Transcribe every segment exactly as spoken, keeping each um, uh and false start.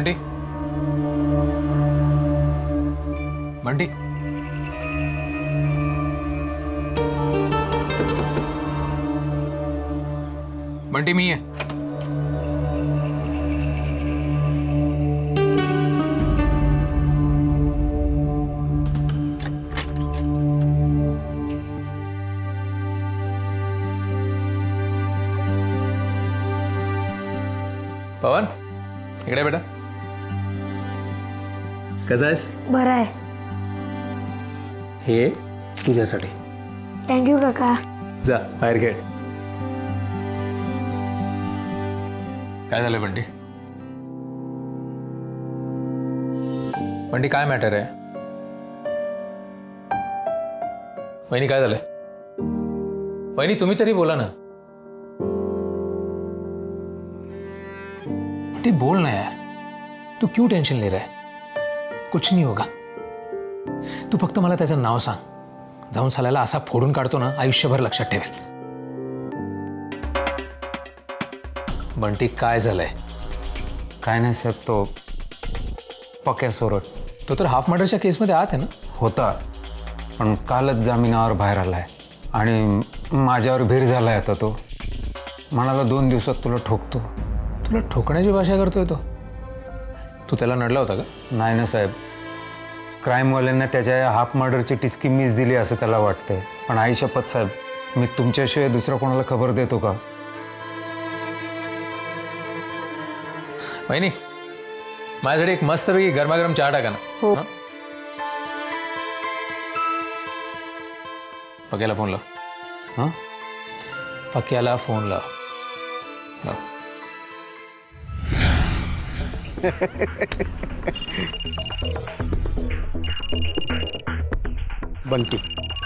बंटी, बंटी, बंटी मी आहे. पवन, इकडे बेटा. कसा आहेस? बरं आहे. हे तुझ्यासाठी. थँक्यू काका. जा बाहेर खेळ. काय झालं बंटी? बंटी काय मॅटर आहे? वहिनी काय झालंय? वहिनी तुम्ही तरी बोला ना. बंटी बोल ना यार, तू क्यों टेंशन ले रहा है? कुछ नहीं होगा. तू फक्त मला त्याचं नाव सांग. जाऊन साल्याला असा फोडून काढतो ना, आयुष्यभर लक्षात ठेवेल. बंटी काय झालंय? काय नाही साहेब, तो पक्या सोरट. तो तर हाफ मर्डरच्या केसमध्ये आत आहे ना? होता, पण कालच जामिनावर बाहेर आलाय आणि माझ्यावर भीर झालाय. आता तो म्हणाला दोन दिवसात तुला ठोकतो. तुला ठोकण्याची भाषा करतोय तो? तू त्याला नडला होता का? नाही ना साहेब, क्राईमवाल्यांना त्याच्या या हाफ मर्डरची टिचकी मिस दिली असं त्याला वाटतंय. पण आई शपथ साहेब, मी तुमच्याशिवाय दुसऱ्या कोणाला खबर देतो का? वहिनी, माझ्यासाठी एक मस्तपैकी गरमागरम चहा टाका ना. हो. पक्याला फोन लाव. हां, पक्याला फोन लाव. लाव. बंटी,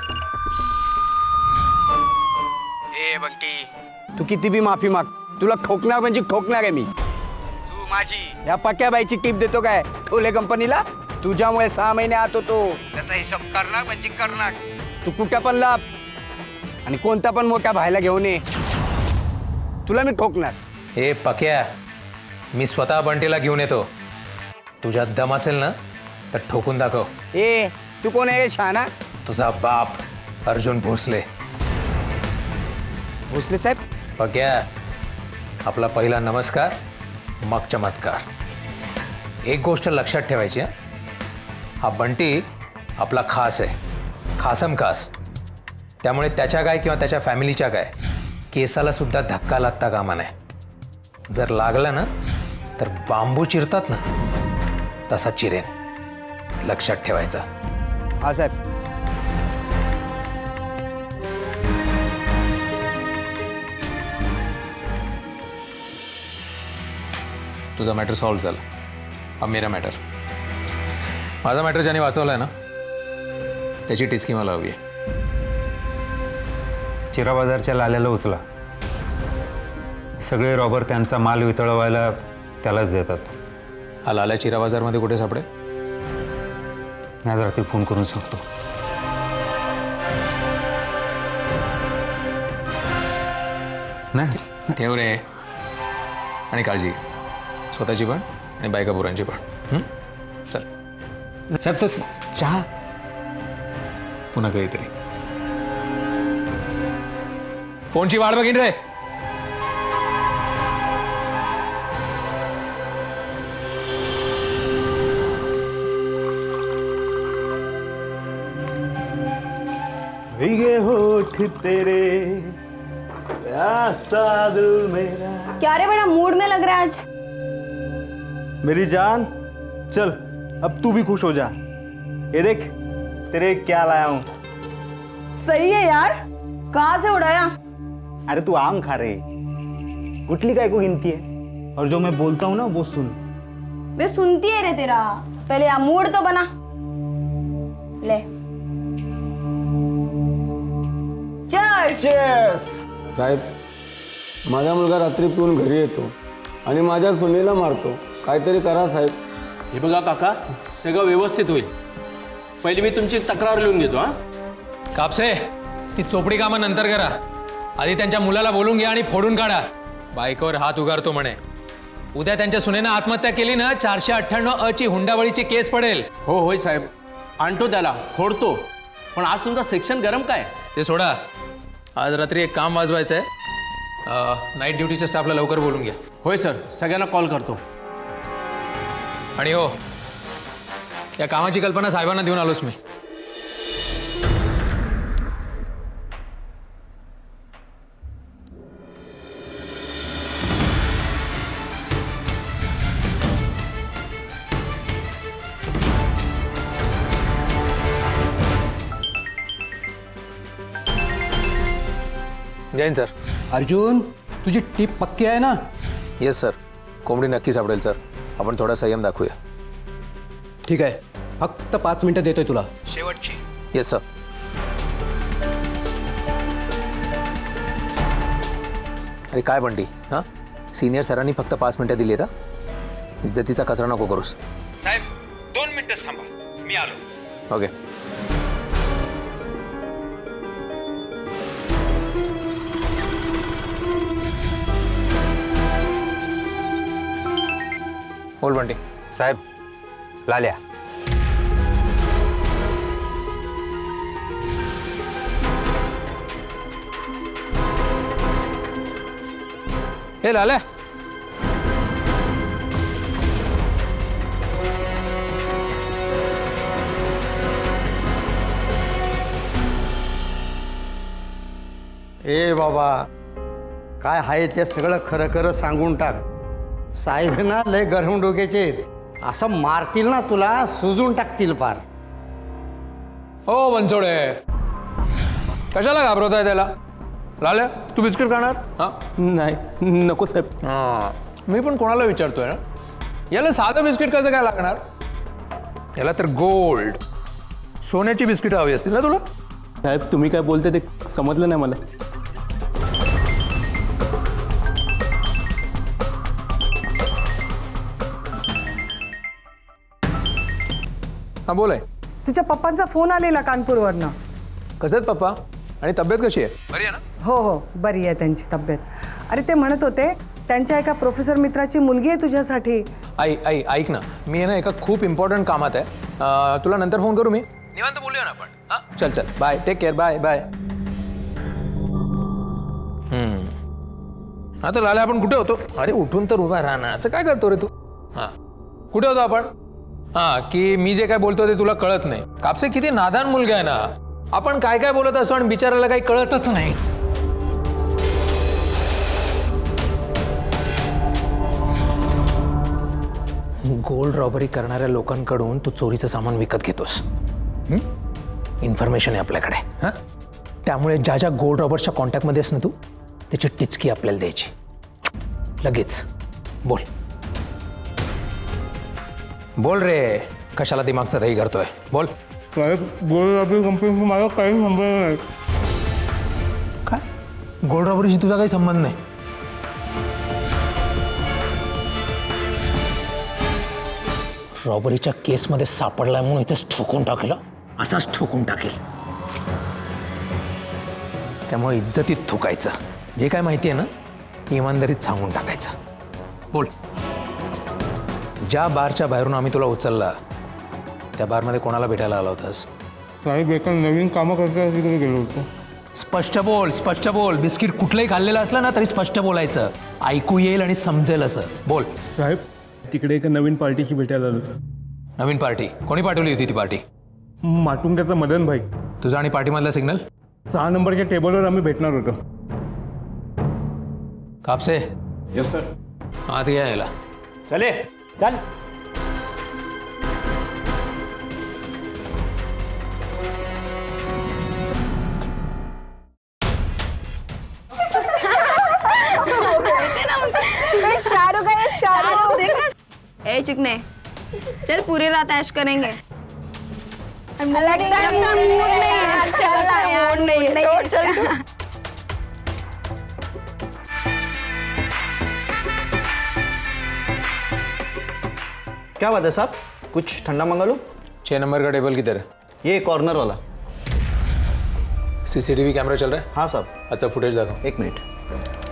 ए बंटी, तू किती बी माफी माग, तुला ठोकणार म्हणजे ठोकणार आहे मी. तू माझी या पक्याबाईची टीप देतो काय ओले कंपनीला? तुझ्यामुळे सहा महिने आत होतो, त्याचा हिशोब करणार म्हणजे करणार. तू कुठं पण लाभ आणि कोणता पण मोठा भायला घेऊन ये, तुला मी ठोकणार. हे पक्या, मी स्वतः बंटीला घेऊन येतो. तुझ्यात दम असेल ना तर ठोकून दाखव. ए तू कोण आहे शहाणा? तुझा बाप अर्जुन भोसले. भोसले साहेब? पक्या, आपला पहिला नमस्कार मग चमत्कार. एक गोष्ट लक्षात ठेवायची, हा बंटी आपला खास आहे, खासम खास. त्यामुळे त्याच्या काय किंवा त्याच्या फॅमिलीच्या काय केसाला सुद्धा धक्का लागता कामा नये. जर लागला ना तर बांबू चिरतात ना तसा चिरेन. लक्षात ठेवायचं. हा साहेब. तुझा मॅटर सॉल्व्ह झाला. अब मेरा मॅटर. माझा मॅटर ज्याने वाचवलाय ना त्याची टिचकी मला हवी आहे. चिरा बाजारच्या लाल्याला उचला. सगळे रॉबर त्यांचा माल वितळवायला त्यालाच देतात. हा लाल्या चिरा बाजारमध्ये कुठे सापडेल? मी आज रात्री फोन करून सांगतो. नाही ठेव रे. आणि काळजी घे, स्वतःची पण आणि बायका पोरांची पण. चल साहेब, तो चहा. पुन्हा काहीतरी. फोनची वाट बघीन रे. भीगे होठ तेरे, प्यासा दिल मेरा. क्या रे बड़ा मूड में लग रहा है आज? मेरी जान, चल अब तू भी खुश हो जा. ये देख तेरे क्या लाया हूं. सही है यार. कहाँ से उड़ाया? अरे तू आम खा रहे, गुटली काय को गिनती है, और जो मैं बोलता हूं ना वो सुन. वे सुनती है रे तेरा. पहले यहाँ मूड तो बना. ले. चीयर्स. चीयर्स. साहेब, माझा मुलगा रात्री पिऊन घरी येतो आणि माझ्या सुनेला मारतो. काहीतरी करा साहेब. हे बघा काका, सगळं व्यवस्थित होईल. पहिली मी तुमची तक्रार लिहून घेतो. हा कापसे, ती चोपडी कामं नंतर करा. आधी त्यांच्या मुलाला बोलून घ्या आणि फोडून काढा. बायकोवर हात उगारतो म्हणे. उद्या त्यांच्या सुनेनं आत्महत्या केली ना चारशे अठ्ठ्याण्णव अ ची हुंडाबळीची केस पडेल. हो होय साहेब, आणतो त्याला, फोडतो. पण आज तुमचा सेक्शन गरम काय? ते सोडा, आज रात्री एक काम वाजवायचं आहे. नाईट ड्युटीच्या स्टाफला लवकर बोलून घ्या. होय सर, सगळ्यांना कॉल करतो. आणि हो, या कामाची कल्पना साहेबांना देऊन आलोच मी. जैन सर. अर्जुन, तुझी टीप पक्की आहे ना? येस सर, कोंबडी नक्की सापडेल सर. आपण थोडा संयम दाखवूया. ठीक आहे, फक्त पाच मिनिटं देतोय तुला, शेवटची. Yes sir. अरे काय बंटी, हां सिनियर सरांनी फक्त पाच मिनिटं दिली आहेत. इज्जतीचा कचरा नको करूस. साहेब दोन मिनिटं थांबा, मी आलो. ओके. बोल बंटी. साहेब, लाल्या. हे लाल्या. ए बाबा, काय आहे ते सगळं खरं खरं सांगून टाक. साहेब ना लय गरम डोक्याचे आहेत. असं मारतील ना तुला, सुजून टाकतील पार. हो बनसोडे, कशाला घाबरवताय त्याला? लाल्या, तू बिस्किट खाणार? हां नाही नको साहेब. हां, मी पण कोणाला विचारतोय ना, याला साधं बिस्किट कसं काय लागणार? याला तर गोल्ड सोन्याची बिस्किट हवी असतील ना तुला? साहेब तुम्ही काय बोलते ते समजलं नाही मला. हां बोल आहे. तुझ्या पप्पांचा फोन आलेला कानपूरवरनं. कसं आहेत पप्पा? आणि तब्येत कशी आहे? बरी आहे ना? हो हो, बरी आहे त्यांची तब्येत. अरे ते म्हणत होते त्यांच्या एका प्रोफेसर मित्राची मुलगी आहे तुझ्यासाठी. आई आई ऐक ना, मी आहे ना एका खूप इम्पॉर्टंट कामात आहे. अं, तुला नंतर फोन करू मी. निवांत बोलूया ना आपण. हां चल चल, bye, take care, bye bye. हां तर लाल्या, आपण कुठे होतो? अरे उठून तर उभा राहा ना, असं काय करतो रे तू? हां कुठे होतो आपण? हां की मी जे काय बोलतो ते तुला कळत नाही. कापसे किती नादान मुलगा आहे ना. आपण काय काय बोलत असतो आणि बिचाराला काही कळतच नाही. गोल्ड रॉबरी करणाऱ्या लोकांकडून तू चोरीचं सामान विकत घेतोस. इन्फॉर्मेशन आहे आपल्याकडे. हां त्यामुळे ज्या ज्या गोल्ड रॉबर्सच्या कॉन्टॅक्टमध्ये आहेस ना तू, त्याची टिचकी आपल्याला द्यायची लगेच. बोल बोल रे, कशाला दिमागचा दही करतोय? बोल. साहेब गोल्ड रॉबरी कंपनीशी मला काही संबंध नाही. काय? गोल्ड रॉबरीशी तुझा काही संबंध नाही? रॉबरीच्या केसमध्ये सापडलाय म्हणून इथेच ठोकून टाकेल, असाच ठोकून टाकेल. त्यामुळे इज्जतीत ठोकायचं. जे काय माहिती आहे ना, इमानदारीत सांगून टाकायचं. बोल. ज्या बारच्या बाहेरून आम्ही तुला उचलला, त्या बारमध्ये कोणाला भेटायला आला होतास? साहेब एका नवीन कामं करता तिकडे गेलो होतो. स्पष्ट बोल, स्पष्ट बोल. बिस्किट कुठलंही खाल्लेलं असलं ना तरी स्पष्ट बोलायचं, ऐकू येईल आणि समजेल असं. बोल. साहेब तिकडे एका नवीन पार्टीशी भेटायला आलो. नवीन पार्टी? कोणी पाठवली होती ती पार्टी? माटुंग्याचा मदन भाई. तुझा आणि पार्टीमधला सिग्नल? सहा नंबरच्या टेबलवर आम्ही भेटणार होतो. कापसे. Yes sir. आत या यायला. चले चल. शाहरुख है, शाहरुख. ए चिकने, चल पूरी रात ऐश करेंगे. लगता है मूड नहीं है. लगता है मूड नहीं है. छोड़ चल चल. क्या बात है साहब, कुछ ठंडा मंगा लो. छह नंबर का टेबल किधर है? ये कॉर्नर वाला. सीसीटीवी कैमरा चल रहा है? हाँ साहब. अच्छा फुटेज देखो. एक मिनट.